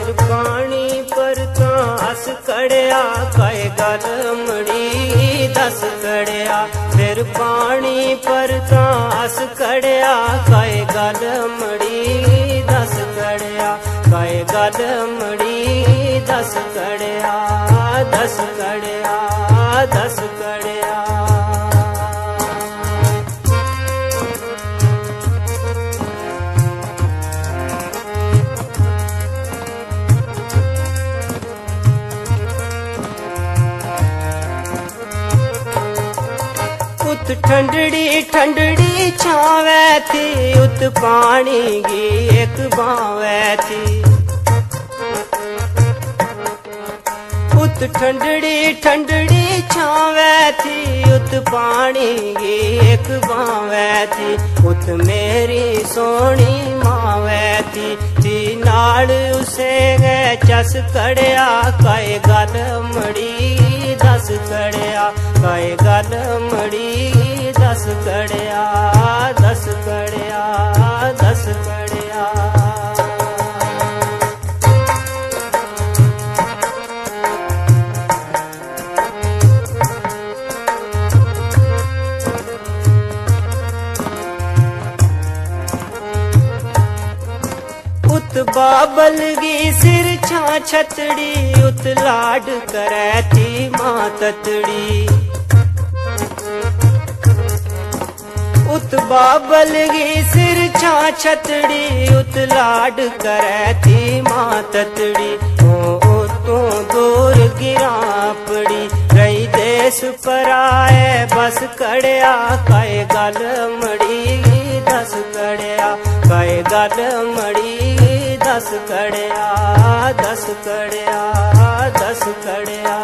फिर पानी पर तो हस कड़िया काए गल मड़ी दस कड़िया फिर पानी पर तो हस कड़िया काए गल मड़ी दस कड़िया काए गल मड़ी दस कड़िया दस कड़िया दस कड़िया। उत ठंडड़ी ठंडड़ी छावे थी उत पानी की एक बावे थी उत ठंडड़ी ठंडड़ी छावे थी उत पानी की एक बावे थी उत मेरी सोनी मावे थी नाल उसे गए चस कड़िया काए गल मड़ी दस कड़िया काए गल मड़ी दस कड़िया दस कड़िया दस कड़िया। उत बाबल की सिर छा छतड़ी उत लाड करे थी माँ ततड़ी उत बाबल की सिर छा छतड़ी उत लाड करे थी माँ ततड़ी ओ तो दूर गिरा पड़ी रही देश पर आए बस कड़िया काए गल मड़ी दस कड़िया काए गल मड़ी दस कड़िया दस कड़िया दस कड़िया।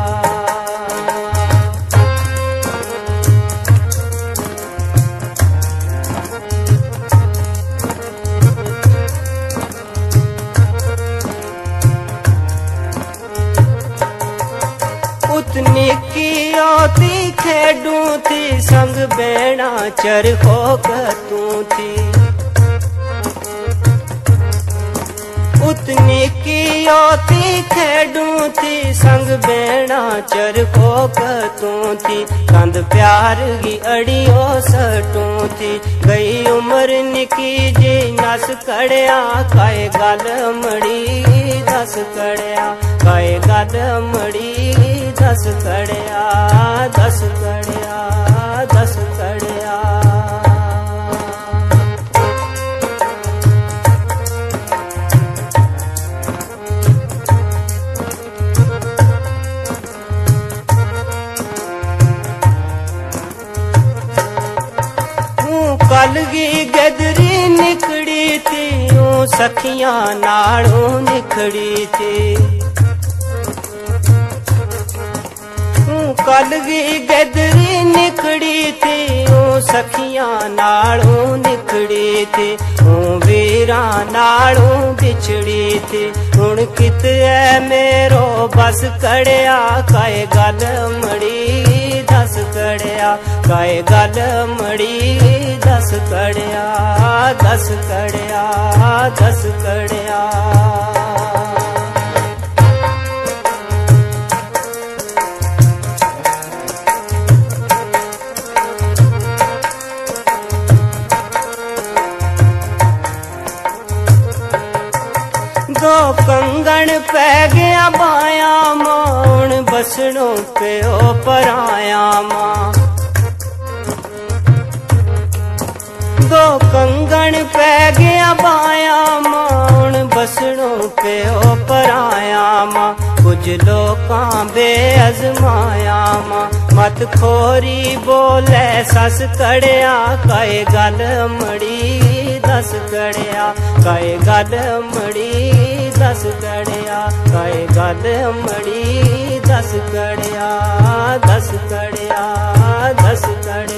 उतनी की आती खेडू थी संग बेड़ा चरखो कतू थी उतनी की आती खेडू थी संग बेड़ा चरखो कतू थी कंद प्यार की अड़ियो सटू थी गई उम्र निकी जी नस कड़िया काए गल मड़ी दस कड़िया काए गल मड़ी दस कड़िया दस कड़िया दस कड़िया। कल की गदरी निकड़ी थी सखियां नालों निखड़ी थी कल की गदरी निकड़ी थी सखियां नालों निखड़ी थी वीरा नालों बिछड़ी थी हुण कित है मेरो बस कड़िया काए गल मड़ी दस कड़िया काए गल मड़ी दस कड़िया दस कड़िया दस कड़िया। दो कंगन पै गया बाया मौन बसनों पे ओ पराया माँ दो कंगन पै गया बाया मौन बसनों पे ओ पराया माँ कुछ लोकां बेअजमाया माँ मत खोरी बोले सस कड़िया काए गल मड़ी दस कड़िया काए गल मड़ी दस कड़िया काए गल मड़ी दस कड़िया दस कड़िया दस कड़िया।